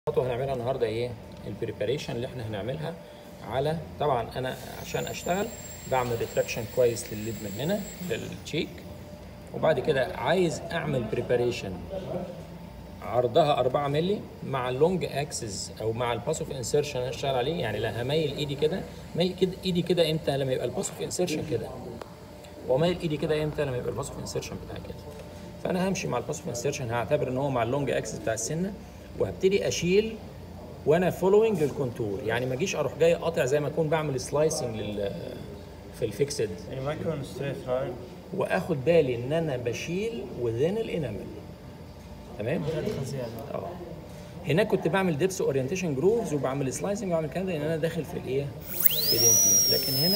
الخطوه هنعملها النهارده ايه؟ البريباريشن اللي احنا هنعملها على طبعا انا عشان اشتغل بعمل ريتراكشن كويس للليد من هنا للتشيك، وبعد كده عايز اعمل بريباريشن عرضها 4 مللي مع اللونج اكسس او مع الباس اوف انسرشن اللي هشتغل عليه. يعني لا هميل ايدي كده، ميل كده ايدي كده امتى؟ لما يبقى الباس اوف انسرشن كده، وميل ايدي كده امتى؟ لما يبقى الباس اوف انسرشن بتاعي كده. فانا همشي مع الباس اوف انسرشن، هعتبر ان هو مع اللونج اكسس بتاع السنه، وهبتدي اشيل وانا فولوينج للكونتور. يعني ما اجيش اروح جاي قاطع زي ما اكون بعمل سلايسنج في الفيكسد، يعني ما يكون ستريت لاين، واخد بالي ان انا بشيل وذين الانامل. تمام؟ اه هناك كنت بعمل ديبس اورينتيشن جروفز وبعمل سلايسنج وبعمل كده ان انا داخل في الايه؟ في الانتيم. لكن هنا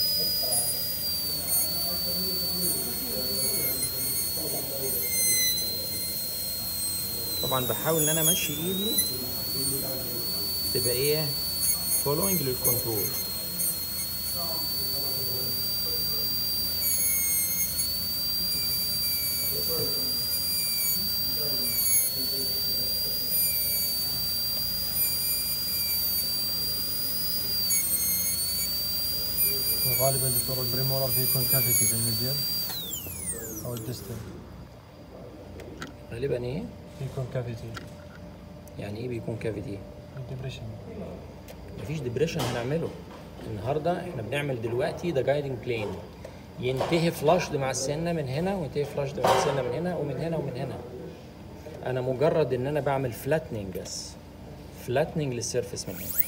طبعا بحاول ان انا امشي ايدي تبقى ايه؟ فولوينج للكونتور. غالبا دكتور البريمورال بيكون كافيتي في الميديال او الديستال. غالبا ايه؟ بيكون كافيتي. يعني ايه بيكون كافيتي؟ ديبريشن. مفيش ديبريشن هنعمله النهارده. احنا بنعمل دلوقتي ده جايدنج بلين، ينتهي فلاشد مع السنه من هنا، وينتهي فلاشد مع السنه من هنا ومن هنا ومن هنا. انا مجرد ان انا بعمل فلاتنينج بس، فلاتنينج للسيرفيس من هنا.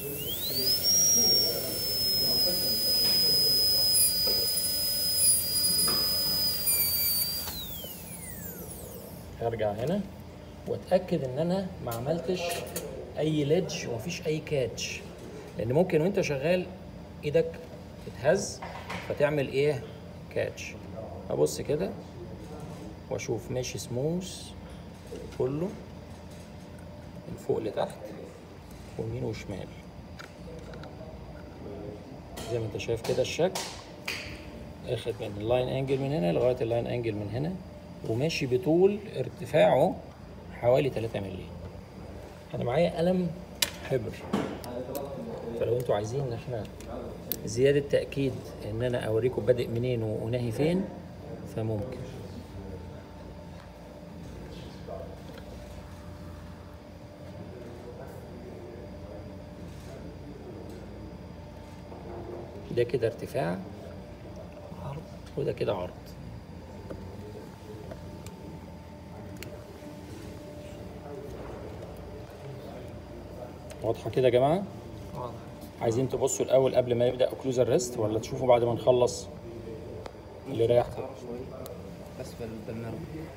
هرجع هنا واتاكد ان انا ما عملتش اي ليدج ومفيش اي كاتش، لان ممكن وانت شغال ايدك تتهز فتعمل ايه؟ كاتش. ابص كده واشوف ماشي سموث كله من فوق لتحت ويمين وشمال زي ما انت شايف كده. الشكل اخد من اللاين انجل من هنا لغايه اللاين انجل من هنا، وماشي بطول ارتفاعه حوالي 3 مللي. انا معايا قلم حبر، فلو انتوا عايزين ان احنا زياده تاكيد ان انا اوريكم بادئ منين وناهي فين فممكن. ده كده ارتفاع عرض، وده كده عرض. واضحه كده يا جماعه؟ واضح. عايزين تبصوا الاول قبل ما يبدا اوكلوزال ريست، ولا تشوفوا بعد ما نخلص اللي ريحته؟ بس بالمرة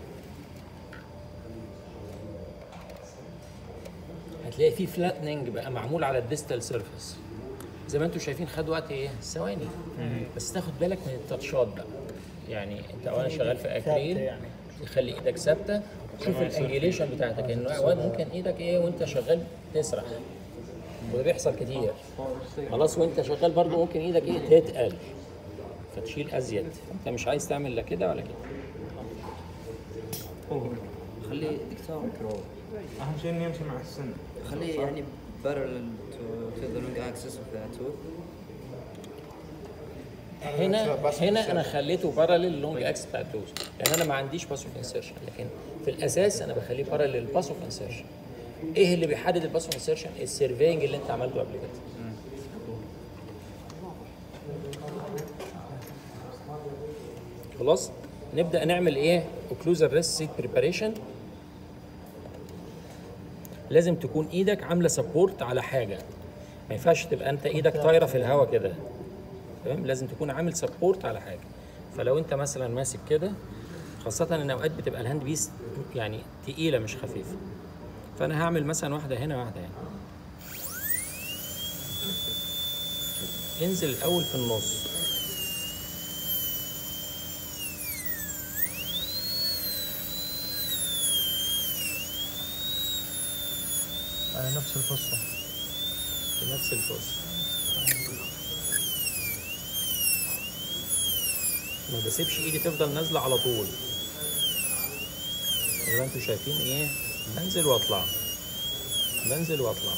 هتلاقي فيه فلاتنينج بقى معمول على الديستال سيرفيس زي ما انتم شايفين. خد وقت ايه؟ ثواني بس. تاخد بالك من التاتشات بقى. يعني انت وانا شغال في اكريل تخلي ايدك ثابته، تشوف الانجيليشن بتاعتك. انه اوقات ممكن ايدك ايه وانت شغال تسرح، وده بيحصل كتير. خلاص وانت شغال برضو ممكن ايدك ايه تتقل فتشيل ازيد. انت مش عايز تعمل لا كده ولا كده. خلي دكتور اهم شيء انه يمشي مع السن. خليه يعني parallel to the long axis of the tooth. هنا انا خليته باراليل لونج اكس بتاع التوز، لان انا ما عنديش باس اوف انسرشن. لكن في الاساس انا بخليه باراليل باس اوف انسرشن. ايه اللي بيحدد الباس اوف انسرشن؟ السيرفينج اللي انت عملته قبل كده. خلاص نبدا نعمل ايه؟ اوكلوزال ريست سيت بريباريشن. لازم تكون ايدك عامله سبورت على حاجه، ما ينفعش تبقى انت ايدك طايره في الهواء كده. تمام؟ لازم تكون عامل سبورت على حاجه. فلو انت مثلا ماسك كده، خاصه ان اوقات بتبقى الهاند بيس يعني تقيله مش خفيفه، فانا هعمل مثلا واحده هنا واحده هنا. انزل الاول في النص، على نفس الفصة. في نفس الفرصه. ما بسيبش ايدي تفضل نازله على طول زي ما انتوا شايفين ايه. بنزل واطلع. بنزل واطلع.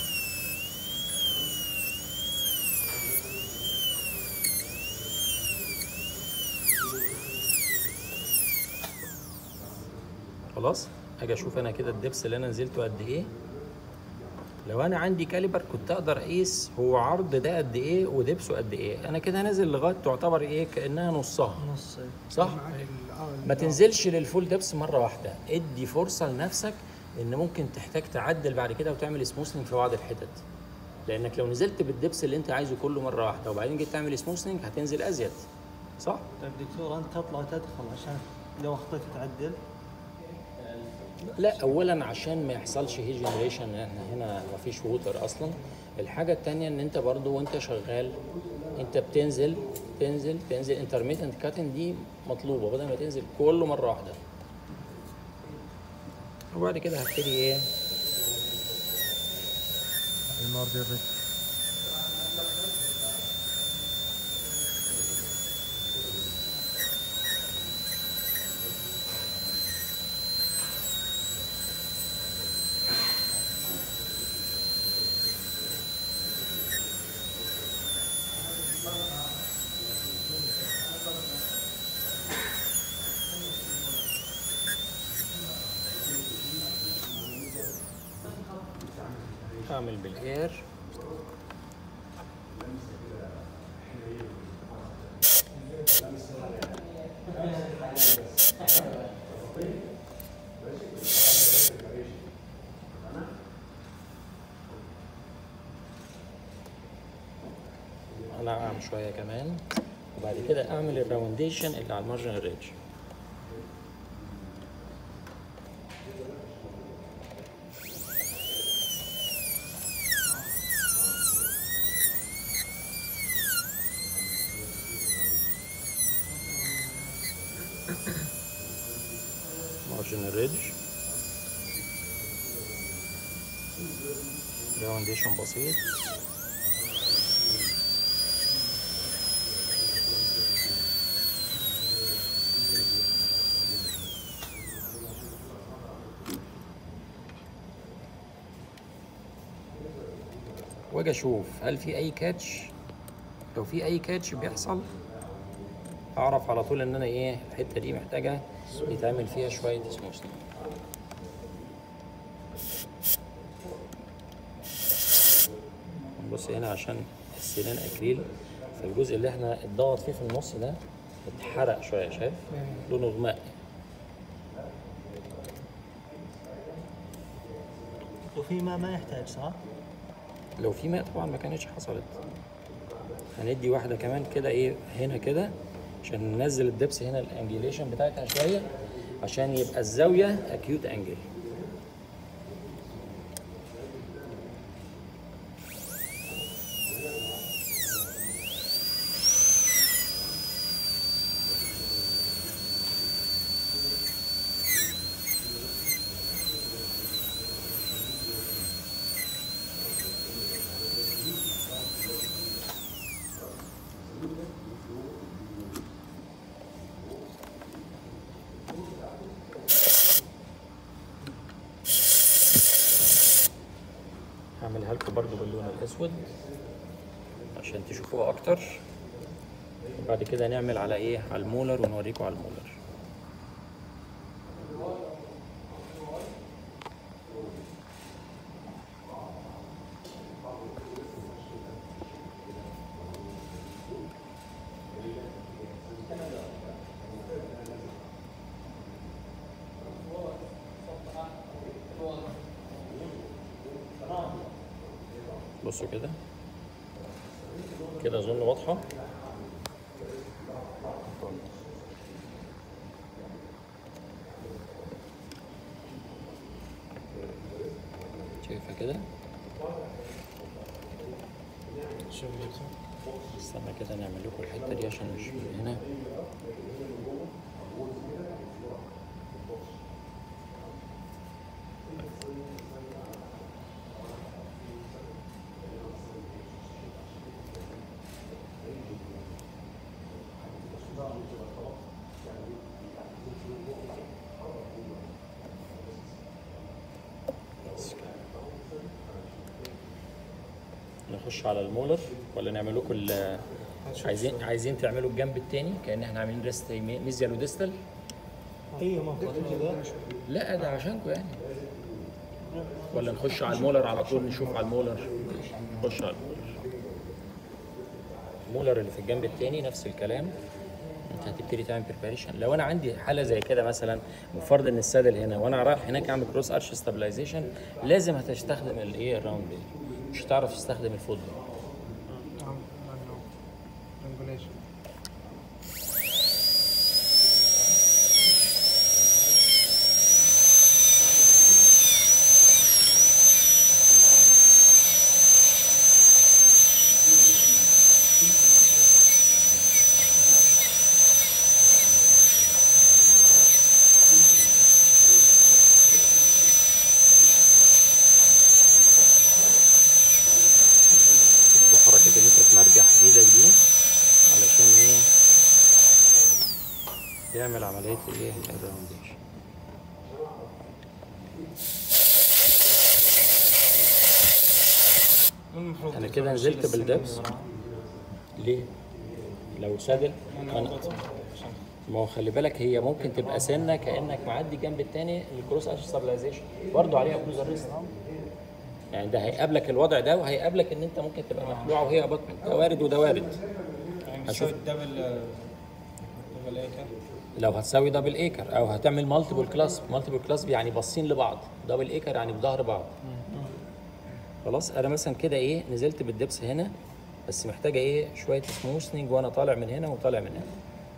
خلاص اجي اشوف انا كده الدبس اللي انا نزلته قد ايه. لو انا عندي كاليبر كنت اقدر اقيس هو عرض ده قد ايه ودبسه قد ايه. انا كده نازل لغايه تعتبر ايه كانها نصها، نص صح؟ ما تنزلش للفول دبس مره واحده، ادي فرصه لنفسك ان ممكن تحتاج تعدل بعد كده وتعمل سموثنج في بعض الحتت، لانك لو نزلت بالدبس اللي انت عايزه كله مره واحده وبعدين جيت تعمل سموثنج هتنزل ازيد، صح؟ طيب دكتور انت تطلع وتدخل عشان لو اخطيت تعدل. لا، اولا عشان ما يحصلش هي جنريشن، احنا هنا ما فيش ووتر اصلا. الحاجه الثانيه ان انت برضو وانت شغال انت بتنزل تنزل انترميتنت كاتن دي مطلوبه بدل ما تنزل كله مره واحده. وبعد كده هبتدي ايه المارجن ريج. اعمل بالاير. انعم شويه كمان وبعد كده اعمل الراونديشن اللي على المارجنال ريدج. marginal ridge راونديشن بسيط. واجي اشوف هل في اي كاتش. لو في اي كاتش بيحصل اعرف على طول ان انا ايه الحته دي محتاجه يتعمل فيها شويه سموثنج. بص هنا عشان السنان اكريل فالجزء اللي احنا اتضغط فيه في النص ده اتحرق شويه، شايف لونه غماء. وفي ماء ما يحتاج صح؟ لو في ماء طبعا ما كانتش حصلت. هندي واحده كمان كده ايه هنا كده عشان ننزل الدبس هنا الانجيليشن بتاعتها شويه عشان يبقى الزاويه اكيوت انجل. هعملها لكم برضو باللون الاسود عشان تشوفوها اكتر. وبعد كده نعمل على ايه على المولر ونوريكم على المولر. بصوا كده كده اظن واضحه. شايفها كده. استنى كده نعمل لكم الحته دي عشان مش من هنا. نخش على المولر ولا نعمل لكم عايزين تعملوا الجنب التاني كأن احنا عاملين ريست ميزيال وديستال؟ ايوه المفروض كذا. لا ده عشانكم يعني. ولا نخش على المولر على طول نشوف على المولر؟ نخش على المولر اللي في الجنب التاني نفس الكلام. انت هتبتدي تعمل بريباريشن. لو انا عندي حاله زي كده مثلا بفرض ان السادل هنا وانا رايح هناك اعمل كروس ارش ستابلايزيشن، لازم هتستخدم الايه الراوند بيل، مش هتعرف تستخدم الفوت بيل. حركة ان انت تمرجح ايدك دي علشان ايه؟ تعمل عملية الايه؟ الراونديشن. انا كده نزلت بالدبس. ليه؟ لو سادل ما هو خلي بالك هي ممكن تبقى سنة كأنك معدي جنب التاني الكروس ارش ستابلايزيشن برضه عليها كروزر ريست. يعني ده هيقابلك الوضع ده وهيقابلك ان انت ممكن تبقى مخلوعه وهي ابطمنت. ده وارد وده وارد. يعني هتساوي دبل ايكر. لو هتساوي دبل ايكر او هتعمل مالتيبل كلاسب. مالتيبل كلاسب يعني باصين لبعض. دبل ايكر يعني بظهر بعض. خلاص انا مثلا كده ايه نزلت بالدبس هنا بس محتاجه ايه شويه سموثنينج وانا طالع من هنا وطالع من هنا.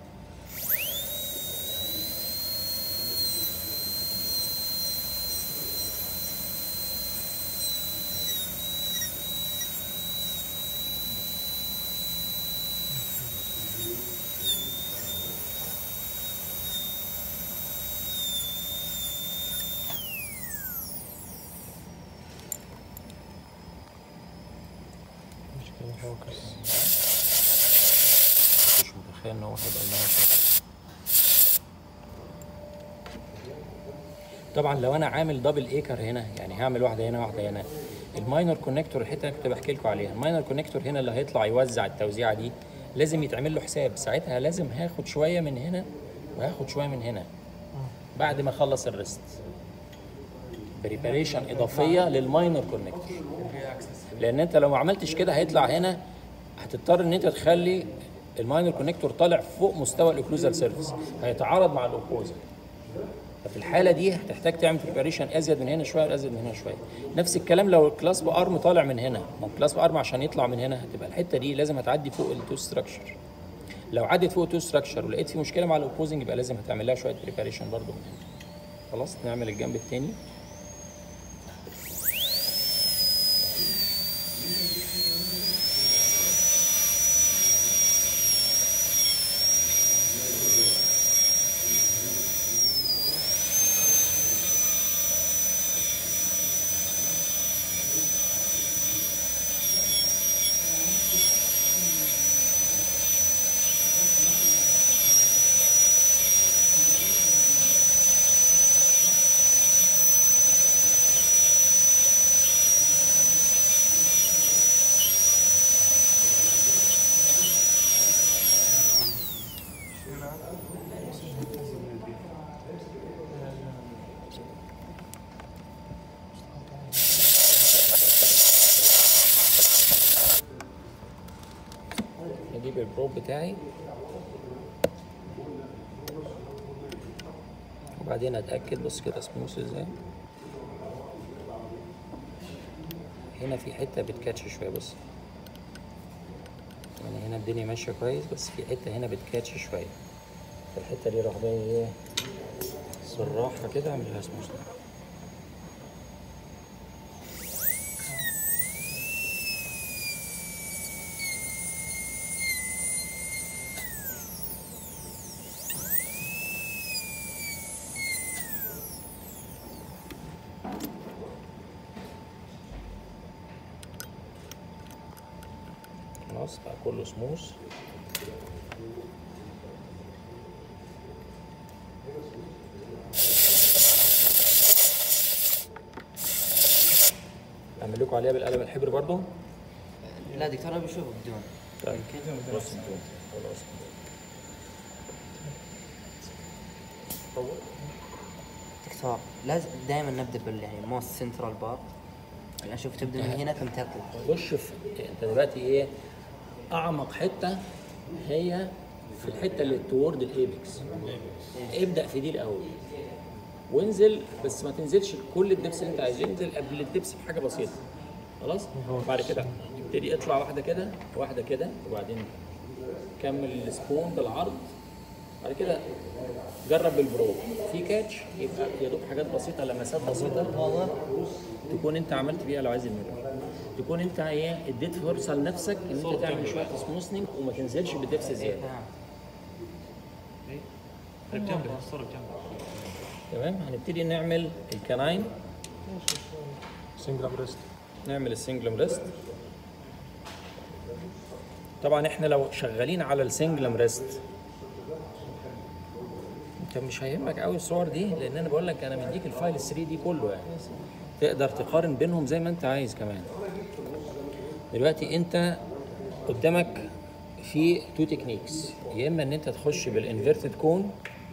مش متخيل ان هو هيبقى الموضوع. طبعا لو انا عامل دبل ايكر هنا يعني هعمل واحده هنا واحده هنا. الماينر كونكتور الحته اللي كنت بحكي لكم عليها، الماينر كونكتور هنا اللي هيطلع يوزع التوزيعه دي لازم يتعمل له حساب. ساعتها لازم هاخد شويه من هنا وهاخد شويه من هنا بعد ما اخلص الريست. بريباريشن اضافيه للماينر كونكتور. لان انت لو ما عملتش كده هيطلع هنا هتضطر ان انت تخلي الماينر كونكتور طالع فوق مستوى الاوكلوزال سيرفيس، هيتعارض مع الاوبوزل. ففي الحاله دي هتحتاج تعمل بريباريشن ازيد من هنا شويه وازيد من هنا شويه. نفس الكلام لو الكلاسب ارم طالع من هنا، ما الكلاسب ارم عشان يطلع من هنا هتبقى الحته دي لازم هتعدي فوق التو ستراكشر. لو عدت فوق التو ستراكشر ولقيت في مشكله مع الاوبوزنج يبقى لازم هتعمل لها شويه بريباريشن برده من هنا. خلاص نعمل الجنب الثاني. اجيب البروب بتاعي وبعدين اتاكد. بص كده سموث ازاي. هنا في حته بتكاتش شويه بس يعني هنا الدنيا ماشيه كويس بس في حته هنا بتكاتش شويه. الحته دي راح جاي ايه بالراحه كده اعملها سموث. خلاص بقى كله سموث. اعمل لكم عليها بالقلم الحبر برضو. لا دكتور انا بشوفه بدون. طيب بص بدون خلاص. دكتور لازم دائما نبدا يعني موست سنترال بار. يعني اشوف تبدا من هنا ثم تطلع. خش في انت دلوقتي ايه اعمق حته هي في الحته اللي تورد الايبكس. ابدا في دي الاول وانزل، بس ما تنزلش كل الدبس اللي انت عايزه، انزل قبل الدبس بحاجه بسيطه خلاص. وبعد كده ابتدي اطلع واحده كده واحده كده، وبعدين كمل السبون بالعرض. بعد كده جرب البرو في كاتش، يبقى يا دوب حاجات بسيطه، لمسات بسيطه تكون انت عملت بيها. لو عايز الميرور تكون انت ايه اديت فرصه لنفسك ان انت تعمل شويه سموثنينج وما تنزلش بالدبس زياده. تمام. هنبتدي نعمل الكناين. سنجل بريست. نعمل السنجل بريست. طبعا احنا لو شغالين على السنجل بريست انت مش هيهمك قوي الصور دي، لان انا بقول لك انا مديك الفايل 3 دي كله، يعني تقدر تقارن بينهم زي ما انت عايز. كمان دلوقتي انت قدامك في تو تكنيكس، يا اما ان انت تخش بالانفيرتد كون،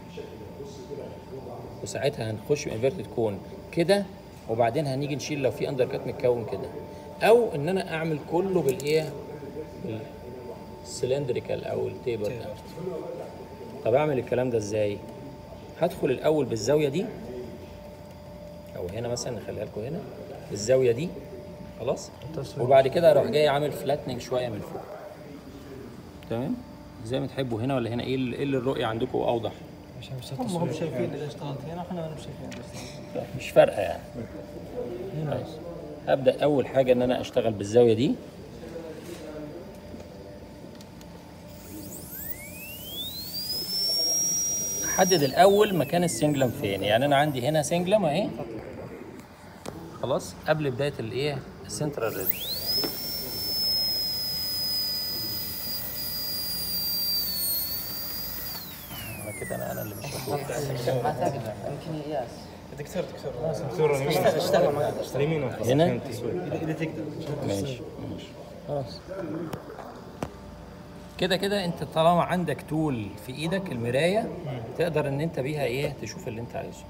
وساعتها هنخش بالانفيرتد كون كده، وبعدين هنيجي نشيل لو في اندر كات متكون كده، او ان انا اعمل كله بالايه السلندريكال او التيبر ده. طب اعمل الكلام ده ازاي؟ هدخل الاول بالزاويه دي، او هنا مثلا نخليها لكم هنا بالزاويه دي خلاص، وبعد كده اروح جاي عامل فلاتنج شويه من فوق. تمام زي ما تحبوا، هنا ولا هنا؟ ايه اللي الرؤيه عندكم اوضح؟ هم شايفين اذا اشتغلت هنا، احنا مش شايفين. مش فارقه يعني. كويس. هبدا اول حاجه ان انا اشتغل بالزاويه دي. احدد الاول مكان السنجلم فين. يعني انا عندي هنا سنجلم اهي خلاص قبل بدايه الايه السنترال ريدج. انا كده انا اللي مش هشوف. ما تقدر يمكن ياس. دكتور يمين هنا اذا تقدر. ماشي خلاص. كده كده انت طالما عندك تول في ايدك المرايه تقدر ان انت بيها ايه تشوف اللي انت عايزه.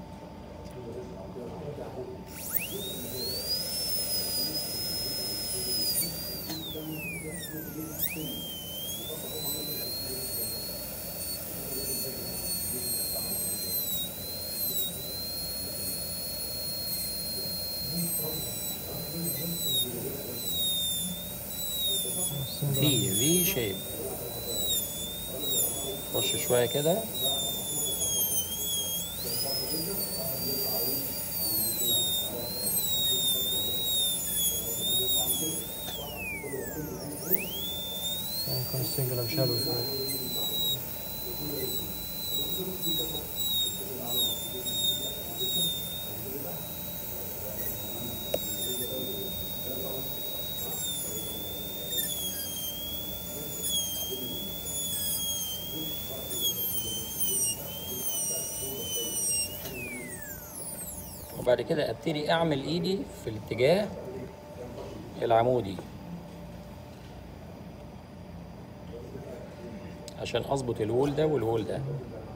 في شيب. خش شويه كده. يكون السنجل شالو شوي. وبعد كده ابتدي اعمل ايدي في الاتجاه العمودي عشان اظبط الوول ده والوول ده.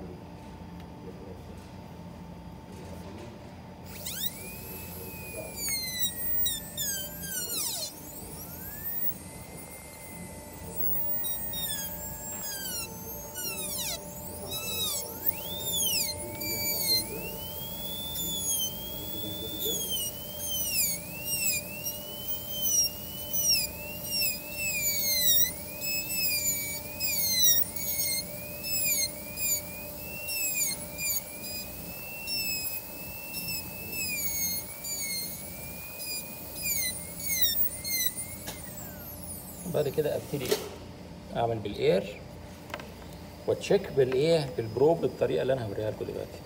بعد كده ابتدي اعمل بالاير واتشيك بالايه بالبروب بالطريقه اللي انا هوريها لكم دلوقتي.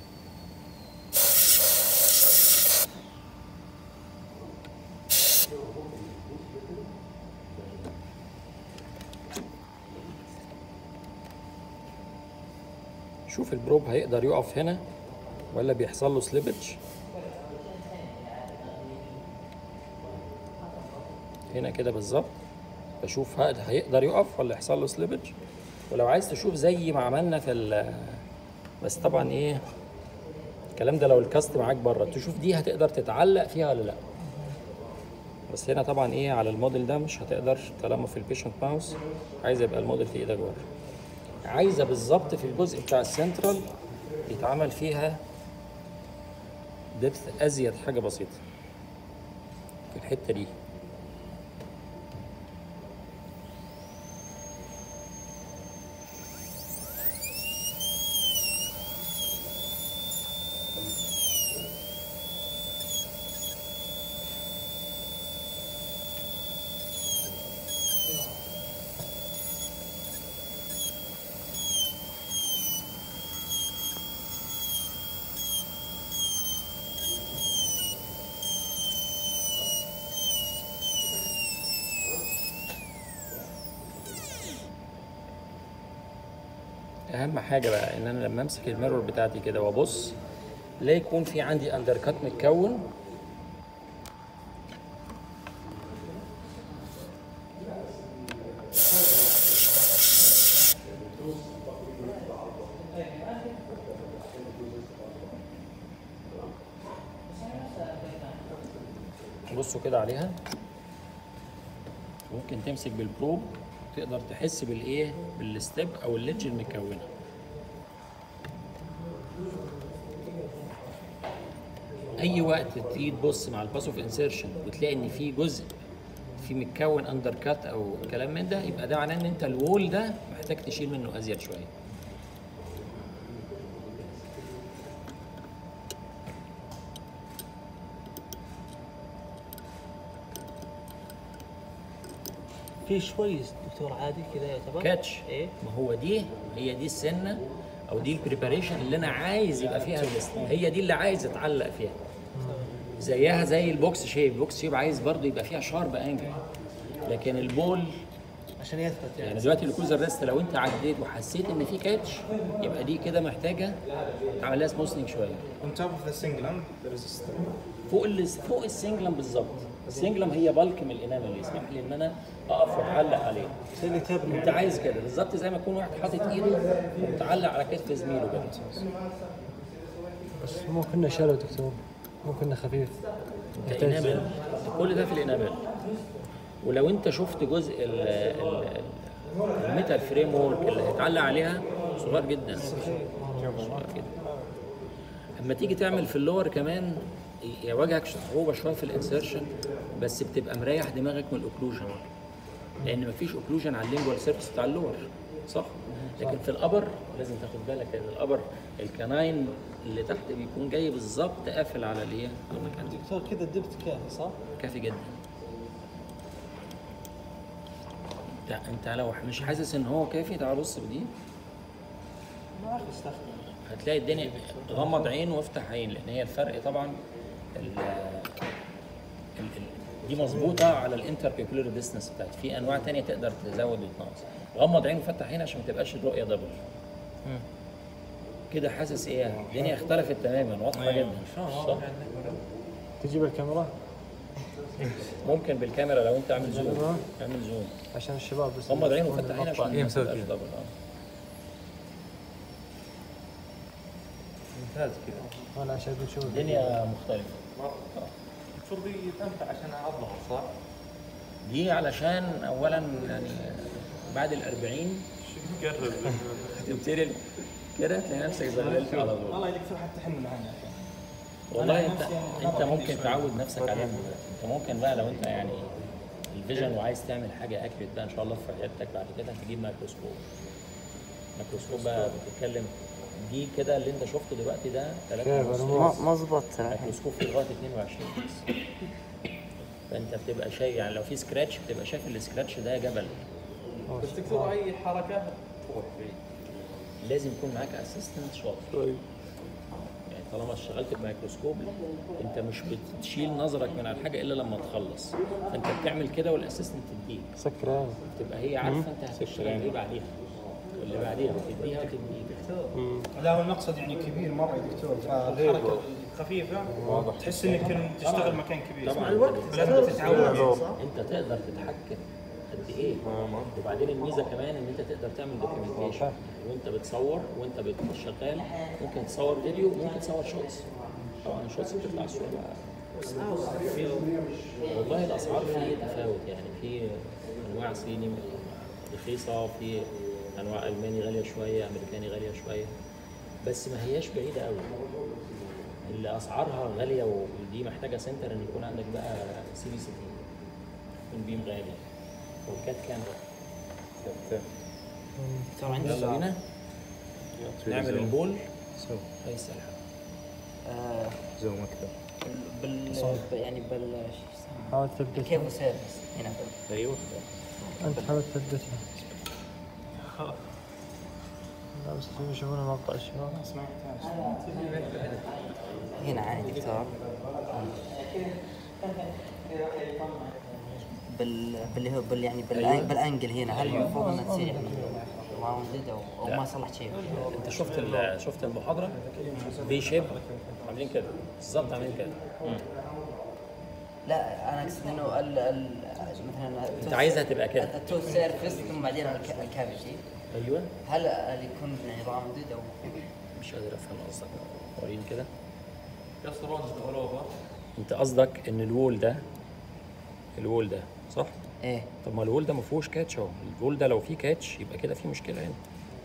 شوف البروب هيقدر يقف هنا ولا بيحصل له سليبج. هنا كده بالظبط بشوف هيقدر يقف ولا يحصل له سليبج. ولو عايز تشوف زي ما عملنا في بس طبعا ايه الكلام ده لو الكاست معاك بره، تشوف دي هتقدر تتعلق فيها ولا لا. بس هنا طبعا ايه على الموديل ده مش هتقدر طالما في البيشنت ماوس، عايز يبقى الموديل في ايدك بره. عايزه بالظبط في الجزء بتاع السنترال يتعمل فيها دبث ازيد حاجه بسيطه في الحته دي. اهم حاجه بقى ان انا لما امسك الميرور بتاعتي كده وابص لا يكون في عندي اندر كات متكون بصوا كده عليها. ممكن تمسك بالبروب تقدر تحس بالايه بالستيب او الليدج المكونه. اي وقت تيجي تبص مع الباس اوف انسيرشن وتلاقي ان في جزء في متكون اندر كات او كلام من ده، يبقى ده معناه ان انت الوول ده محتاج تشيل منه ازيد شويه. في شوي دكتور عادي كذا يعتبر كاتش. ايه ما هو هي دي السنه او دي البريباريشن اللي انا عايز يبقى فيها هي دي اللي عايز اتعلق فيها. زيها زي البوكس شيب، البوكس شيب عايز برضه يبقى فيها شارب انجل، لكن البول عشان يثبت يعني دلوقتي الكوزر ريست لو انت عديت وحسيت ان في كاتش يبقى دي كده محتاجه تعمل لها سموثنج شويه. On top of the singlam there is a step. فوق السنجلم بالظبط. السنجلم هي بالك من الانامل اللي يسمح لي ان انا اقف واتعلق عليه. زي اللي تبني انت عايز كده بالظبط زي ما يكون واحد حاطط ايده ومتعلق على كتف زميله كده. بس مو كنا شلو دكتور، مو كنا خفيف. ده انامل، كل ده في الانامل. ولو انت شفت جزء الميتال فريم وورك اللي هيتعلق عليها صغير جدا. صغير جدا. اما تيجي تعمل في اللور كمان يواجهك صعوبه شويه في الانسرشن، بس بتبقى مريح دماغك من الاوكلوجن، لان مفيش اوكلوجن على اللينجوال سيرفيس بتاع اللور، صح؟ لكن في الابر لازم تاخد بالك لان الابر الكناين اللي تحت بيكون جاي بالظبط قافل على الايه؟ على المكان. دكتور كذا الدبت كافي صح؟ كافي جدا. انت لو مش حاسس ان هو كافي تعال بص بدي. ما اعرف استخدم. هتلاقي الدنيا غمض عين وافتح عين، لان هي الفرق طبعا دي مظبوطه على الانتربيكولار ديستنس بتاعت. في انواع تانية تقدر تزود وتنقص. غمض عين وفتح عين عشان ما تبقاش الرؤيه دبل. كده حاسس ايه؟ الدنيا اختلفت تماما، واضحه جدا. صح؟ تجيب الكاميرا ممكن بالكاميرا لو انت عامل زوم. اعمل زوم عشان الشباب بس. غمض عين وفتح عين عشان ما مسوي تبقاش كده. دبل. ممتاز كذا. انا عشان بنشوف الدنيا مختلفه. المفروض تنفع عشان اعضلها صح؟ دي علشان اولا يعني بعد ال 40 قرب. تبتدي كده تلاقي نفسك زغللت على طول. والله يا دكتور حتى تحمل معنا. والله أنا انت نفسي انت مرة ممكن عندي تعود نفسك عليها دلوقتي. انت ممكن بقى لو انت يعني الفيجن وعايز تعمل حاجه اكيوريت بقى ان شاء الله في عيادتك بعد كده تجيب ميكروسكوب. ميكروسكوب بقى بتتكلم دي كده اللي انت شفته دلوقتي ده 3.5 مظبط ميكروسكوب فيه لغايه 22 بس. فانت بتبقى شايف يعني لو في سكراتش بتبقى شايف السكراتش ده جبل. بس دكتور اي حركه تروح بعيد. لازم يكون معاك اسيستنت شاطر. يعني طالما اشتغلت بميكروسكوب انت مش بتشيل نظرك من على الحاجه الا لما تخلص. فانت بتعمل كده والاسيستنت تديك. سكر عين. تبقى هي عارفه انت هتشتغل ايه بعديها واللي بعديها تديها وتديك. لا هو المقصد يعني كبير مره يا دكتور، فالحركه خفيفه تحس انك تشتغل مكان كبير. طبعا لازم تتعود. انت تقدر تتحكم قد ايه. وبعدين الميزه كمان ان انت تقدر تعمل دوكيومنتيشن وانت بتصور وانت شغال. ممكن تصور فيديو، ممكن تصور شوتس. طبعا الشوتس بتطلع الصوره والله الاسعار في تفاوت، يعني في انواع صيني رخيصه، في انواع الماني غاليه شويه، امريكاني غاليه شويه، بس ما هياش بعيده قوي. اللي اسعارها غاليه ودي محتاجه سنتر ان يكون عندك بقى سي بي سي تي، يكون بيم غالي، والكات كاميرا. دكتور عندي يلا بينا نعمل البول. هاي السلحه زوم اكثر. يعني حاول تثبت. كيف سيرفيس هنا. ايوه انت حاول تثبتها. لا بس يشوفون مقطع الشباب. هنا عادي دكتور. باللي هو يعني بالانجل هنا، هل المفروض انها تصير يعني راوندد او ما صلحت شيء؟ انت شفت المحاضره في شيب عاملين كده بالظبط، عاملين كده. لا انا اقصد انه مثلا انت عايزها تبقى كده التو سيرفيس ثم بعدين الكافيتي. ايوه. هل يكون يعني راوندد او مش قادر افهم قصدك، وريني كده. انت قصدك ان الوول ده صح؟ ايه. طب ما الوول ده ما فيهوش كاتش اهو، الوول ده لو فيه كاتش يبقى كده في مشكله هنا.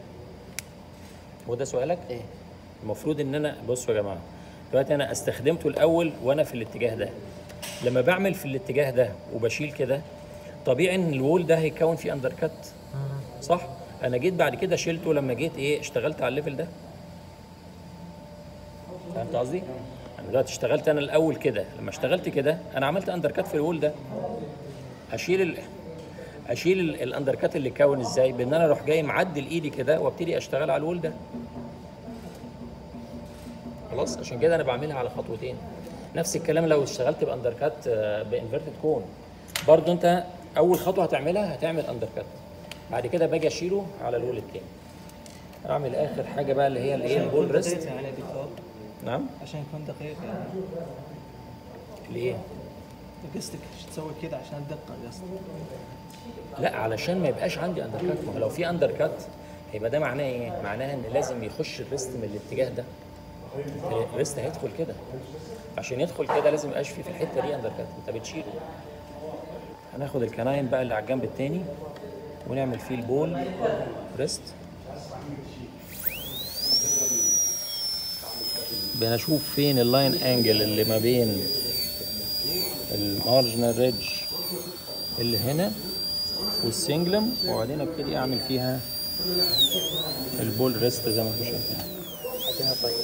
هو ده سؤالك؟ ايه. المفروض ان انا بصوا يا جماعه، دلوقتي انا استخدمته الاول وانا في الاتجاه ده. لما بعمل في الاتجاه ده وبشيل كده، طبيعي ان الوول ده هيكون فيه اندر كات صح؟ انا جيت بعد كده شلته لما جيت اشتغلت على الليفل ده. فهمت قصدي؟ انا دلوقتي اشتغلت انا الاول كده، لما اشتغلت كده انا عملت اندر كات في الوول ده. اشيل الاندر كات اللي كون ازاي؟ بان انا اروح جاي معدل ايدي كده وابتدي اشتغل على الوول ده. خلاص، عشان كده انا بعملها على خطوتين. نفس الكلام لو اشتغلت باندر كات بانفيرتد كون، برضو انت اول خطوه هتعملها هتعمل اندر كات، بعد كده باجي اشيله على الوول التاني. اعمل اخر حاجه بقى اللي هي البول ريست. على دكتور نعم عشان يكون دقيق يعني. ليه؟ قصدك ايش تسوي كذا عشان الدقه قصدك؟ لا، علشان ما يبقاش عندي اندر كات. ما هو لو في اندر كات هيبقى ده معناه ايه؟ معناها ان لازم يخش الريست من الاتجاه ده. الريست هيدخل كده، عشان يدخل كده لازم يبقاش في الحته دي اندر كات، انت بتشيله. هناخد الكناين بقى اللي على الجنب التاني ونعمل فيه البول ريست. بنشوف فين اللاين انجل اللي ما بين المارجنال ريدج اللي هنا والسنجلم، وبعدين ابتدي اعمل فيها البول ريست زي ما انتم شايفين. حطيها طيب.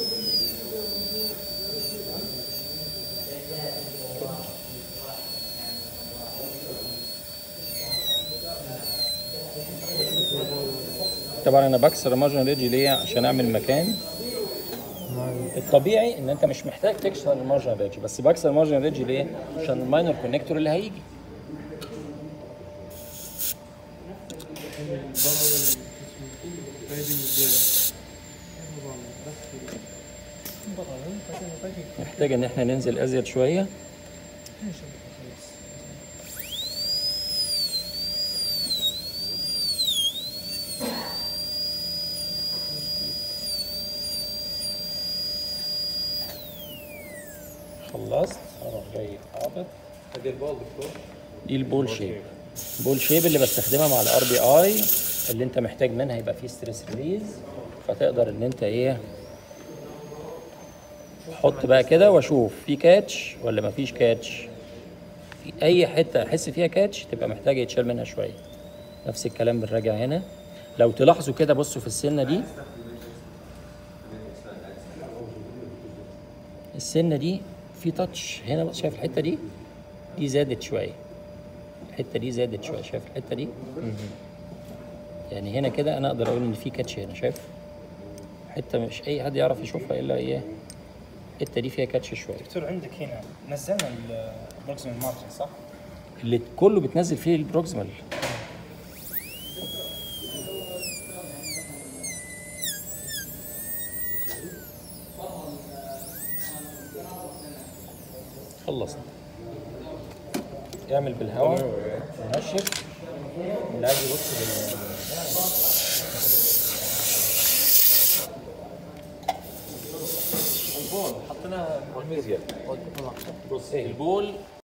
طبعا انا بكسر المارجنال ريدج ليه؟ عشان اعمل مكان. الطبيعي ان انت مش محتاج تكسر المارجنال ريدج، بس بكسر المارجنال ريدج ليه؟ عشان الماينر كونكتور اللي هيجي. محتاج ان احنا ننزل ازيد شويه. خلصت، اروح جاي حاطط. هذه البول دكتور؟ دي البول شيب. بول شيب اللي بستخدمها مع الار بي اي، اللي انت محتاج منها يبقى فيه ستريس ريليز، فتقدر ان انت حط بقى كده واشوف في كاتش ولا مفيش كاتش. في اي حته احس فيها كاتش تبقى محتاجه يتشال منها شويه. نفس الكلام بنراجع هنا. لو تلاحظوا كده بصوا في السنه دي، السنه دي في تاتش هنا، شايف الحته دي زادت شويه، الحته دي زادت شويه، شايف الحته دي؟ يعني هنا كده انا اقدر اقول ان في كاتش هنا، شايف حته مش اي حد يعرف يشوفها الا الحته دي فيها كاتش شويه. دكتور عندك هنا نزلنا البروكسيمال مارجن صح؟ اللي كله بتنزل فيه البروكسيمال. خلصنا. اعمل بالهواء ونشف اللي عايز يبص البول حطيناها على الميزيا. بص البول